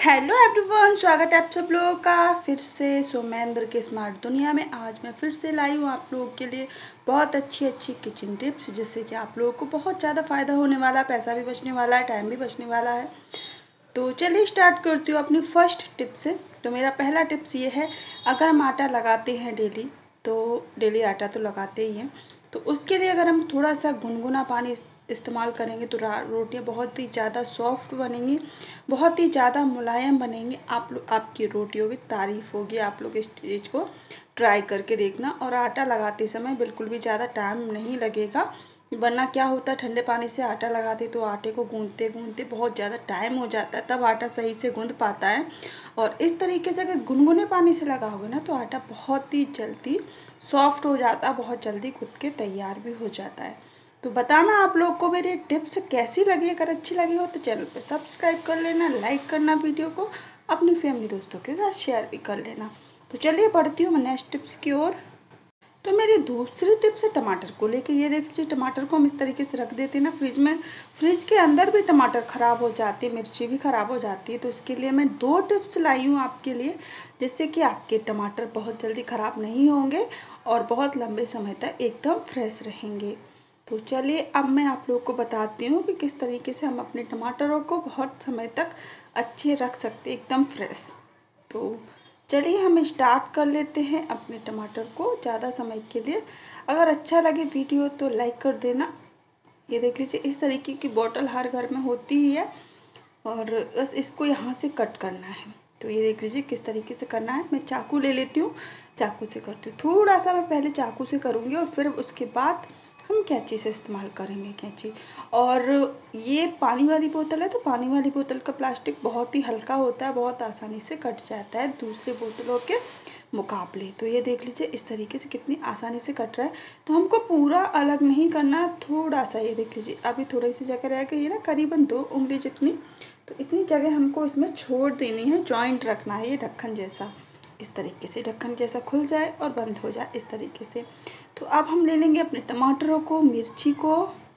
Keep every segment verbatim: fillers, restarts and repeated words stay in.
Hello everyone, स्वागत है आप सब लोगों का फिर से सोमेंद्र के स्मार्ट दुनिया में। आज मैं फिर से लाई हूँ आप लोगों के लिए बहुत अच्छी अच्छी किचन टिप्स, जिससे कि आप लोगों को बहुत ज़्यादा फ़ायदा होने वाला है, पैसा भी बचने वाला है, टाइम भी बचने वाला है। तो चलिए स्टार्ट करती हूँ अपनी फर्स्ट टिप से। तो मेरा पहला टिप्स ये है, अगर हम आटा लगाते हैं डेली, तो डेली आटा तो लगाते ही हैं, तो उसके लिए अगर हम थोड़ा सा गुनगुना पानी इस्तेमाल करेंगे तो रोटियां बहुत ही ज़्यादा सॉफ्ट बनेंगी, बहुत ही ज़्यादा मुलायम बनेंगी। आप लोग आपकी रोटियों की तारीफ़ होगी। आप लोग इस चीज़ को ट्राई करके देखना। और आटा लगाते समय बिल्कुल भी ज़्यादा टाइम नहीं लगेगा, वरना क्या होता है, ठंडे पानी से आटा लगाते तो आटे को गूंदते गूंदते बहुत ज़्यादा टाइम हो जाता है, तब आटा सही से गूंद पाता है। और इस तरीके से अगर गुनगुने पानी से लगाओगे ना, तो आटा बहुत ही जल्दी सॉफ्ट हो जाता है, बहुत जल्दी गूंद के तैयार भी हो जाता है। तो बताना आप लोग को मेरी टिप्स कैसी लगी। अगर अच्छी लगी हो तो चैनल पे सब्सक्राइब कर लेना, लाइक करना, वीडियो को अपनी फैमिली दोस्तों के साथ शेयर भी कर लेना। तो चलिए बढ़ती हूँ मैं नेक्स्ट टिप्स की ओर। तो मेरी दूसरी टिप्स है टमाटर को लेके। ये देख लीजिए, टमाटर को हम इस तरीके से रख देते हैं ना फ्रिज में, फ्रिज के अंदर भी टमाटर ख़राब हो जाती है, मिर्ची भी ख़राब हो जाती है। तो इसके लिए मैं दो टिप्स लाई हूँ आपके लिए, जिससे कि आपके टमाटर बहुत जल्दी ख़राब नहीं होंगे और बहुत लंबे समय तक एकदम फ्रेश रहेंगे। तो चलिए अब मैं आप लोगों को बताती हूँ कि किस तरीके से हम अपने टमाटरों को बहुत समय तक अच्छे रख सकते, एकदम फ्रेश। तो चलिए हम स्टार्ट कर लेते हैं अपने टमाटर को ज़्यादा समय के लिए। अगर अच्छा लगे वीडियो तो लाइक कर देना। ये देख लीजिए, इस तरीके की बोतल हर घर में होती ही है, और बस इसको यहाँ से कट करना है। तो ये देख लीजिए किस तरीके से करना है। मैं चाकू ले लेती हूँ, चाकू से करती हूँ। थोड़ा सा मैं पहले चाकू से करूँगी और फिर उसके बाद हम कैंची से इस्तेमाल करेंगे, कैंची। और ये पानी वाली बोतल है, तो पानी वाली बोतल का प्लास्टिक बहुत ही हल्का होता है, बहुत आसानी से कट जाता है दूसरे बोतलों के मुकाबले। तो ये देख लीजिए इस तरीके से कितनी आसानी से कट रहा है। तो हमको पूरा अलग नहीं करना, थोड़ा सा। ये देख लीजिए अभी थोड़ी सी जगह रह गई है ना, करीबन दो उंगली जितनी, तो इतनी जगह हमको इसमें छोड़ देनी है, जॉइंट रखना है ये ढक्कन जैसा। इस तरीके से ढक्कन जैसा खुल जाए और बंद हो जाए इस तरीके से। तो अब हम ले लेंगे अपने टमाटरों को, मिर्ची को,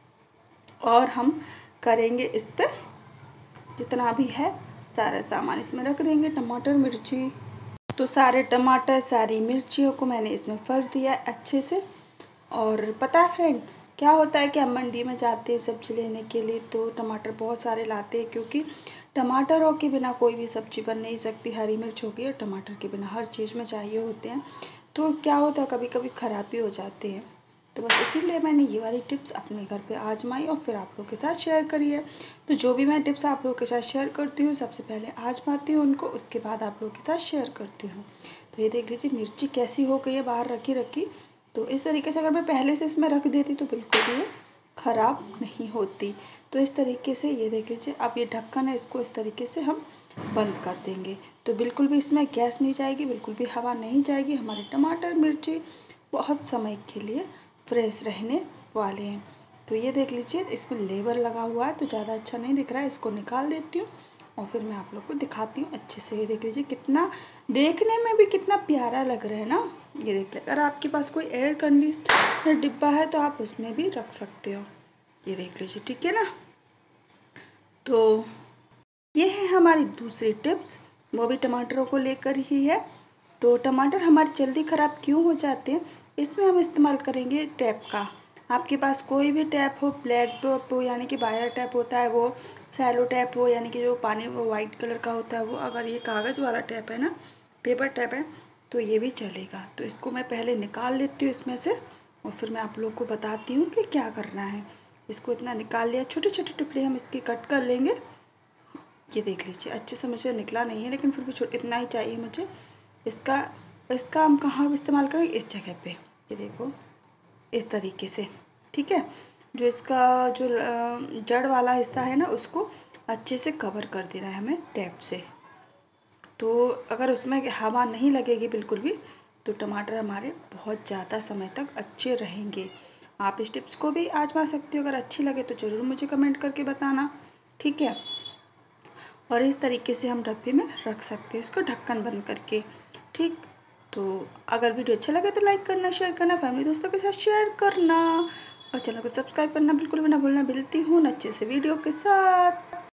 और हम करेंगे इस पर जितना भी है सारा सामान इसमें रख देंगे, टमाटर मिर्ची। तो सारे टमाटर सारी मिर्चियों को मैंने इसमें भर दिया अच्छे से। और पता है फ्रेंड, क्या होता है कि हम मंडी में जाते हैं सब्ज़ी लेने के लिए, तो टमाटर बहुत सारे लाते हैं, क्योंकि टमाटरों के बिना कोई भी सब्ज़ी बन नहीं सकती। हरी मिर्च होगी और टमाटर के बिना हर चीज़ में चाहिए होते हैं। तो क्या होता है, कभी कभी ख़राब भी हो जाते हैं। तो बस इसीलिए मैंने ये वाली टिप्स अपने घर पे आजमाई और फिर आप लोग के साथ शेयर करी है। तो जो भी मैं टिप्स आप लोग के साथ शेयर करती हूँ, सबसे पहले आजमाती हूँ उनको, उसके बाद आप लोग के साथ शेयर करती हूँ। तो ये देख लीजिए मिर्ची कैसी हो गई है बाहर रखी रखी। तो इस तरीके से अगर मैं पहले से इसमें रख देती तो बिल्कुल भी ये ख़राब नहीं होती। तो इस तरीके से ये देख लीजिए, अब ये ढक्कन है, इसको इस तरीके से हम बंद कर देंगे। तो बिल्कुल भी इसमें गैस नहीं जाएगी, बिल्कुल भी हवा नहीं जाएगी। हमारे टमाटर मिर्ची बहुत समय के लिए फ्रेश रहने वाले हैं। तो ये देख लीजिए इसमें लेबर लगा हुआ है, तो ज़्यादा अच्छा नहीं दिख रहा है, इसको निकाल देती हूँ और फिर मैं आप लोग को दिखाती हूँ अच्छे से। ये देख लीजिए कितना देखने में भी कितना प्यारा लग रहा है ना। ये देख लीजिए, अगर आपके पास कोई एयर कंडीशनर डिब्बा है तो आप उसमें भी रख सकते हो। ये देख लीजिए, ठीक है ना। तो ये है हमारी दूसरी टिप्स, वो भी टमाटरों को लेकर ही है। तो टमाटर हमारे जल्दी ख़राब क्यों हो जाते हैं, इसमें हम इस्तेमाल करेंगे टैप का। आपके पास कोई भी टैप हो, ब्लैक टैप हो यानी कि वायर टैप होता है वो, सैलो टैप हो यानी कि जो पानी वो वाइट कलर का होता है वो, अगर ये कागज़ वाला टैप है ना, पेपर टैप है, तो ये भी चलेगा। तो इसको मैं पहले निकाल लेती हूँ इसमें से और फिर मैं आप लोग को बताती हूँ कि क्या करना है। इसको इतना निकाल लिया, छोटे छोटे टुकड़े हम इसके कट कर लेंगे। ये देख लीजिए अच्छे से मुझे निकला नहीं है, लेकिन फिर भी छोटा इतना ही चाहिए मुझे। इसका इसका हम कहाँ इस्तेमाल करेंगे, इस जगह पे। ये देखो इस तरीके से, ठीक है। जो इसका जो जड़ वाला हिस्सा है ना, उसको अच्छे से कवर कर देना है हमें टैप से। तो अगर उसमें हवा नहीं लगेगी बिल्कुल भी, तो टमाटर हमारे बहुत ज़्यादा समय तक अच्छे रहेंगे। आप इस टिप्स को भी आजमा सकते हो, अगर अच्छी लगे तो ज़रूर मुझे कमेंट करके बताना, ठीक है। और इस तरीके से हम डब्बे में रख सकते हैं इसको ढक्कन बंद करके, ठीक। तो अगर वीडियो अच्छा लगे तो लाइक करना, शेयर करना, फैमिली दोस्तों के साथ शेयर करना और चैनल को सब्सक्राइब करना बिल्कुल भी ना भूलना। मिलती हूँ अच्छे से वीडियो के साथ।